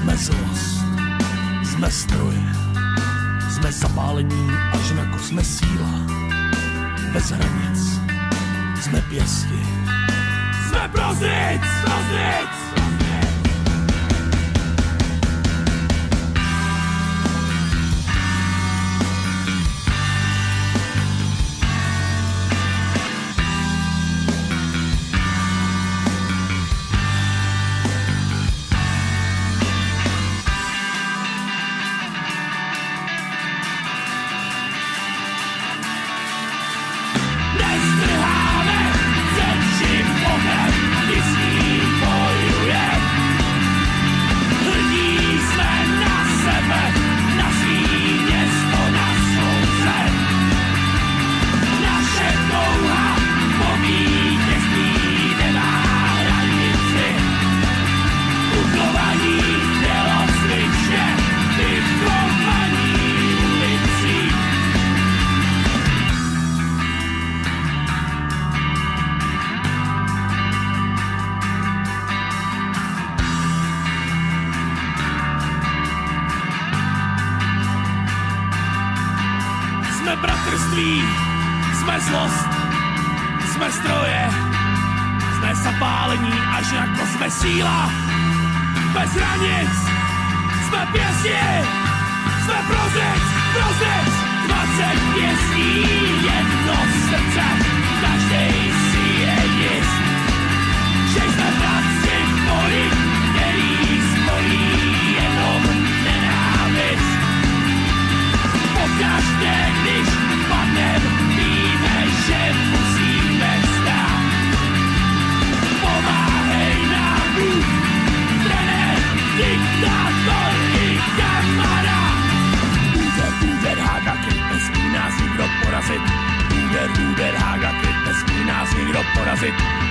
Jsme zlost, jsme stroje, jsme zapálení až na jsme síla. Bez hranic, jsme pěsti. Jsme proznic, proznic! Jsme bratrství, jsme zlost, jsme stroje, jsme zapálení až jako jsme síla. Bez hranic, jsme pěsti, jsme proznic, proznic. 20 pěstí, jedno srdce, každej si je jist, že jsme bratři v boji, který zbolí jenom nenávist. Pokaždé, když padnem, víme, že musíme vstát. Pomáhej nám Bůh, trenér, diktátor i kamarád. Úder, hága, kryt, nesmí nás nikdo porazit. Úder, hága, kryt, nesmí nás nikdo porazit.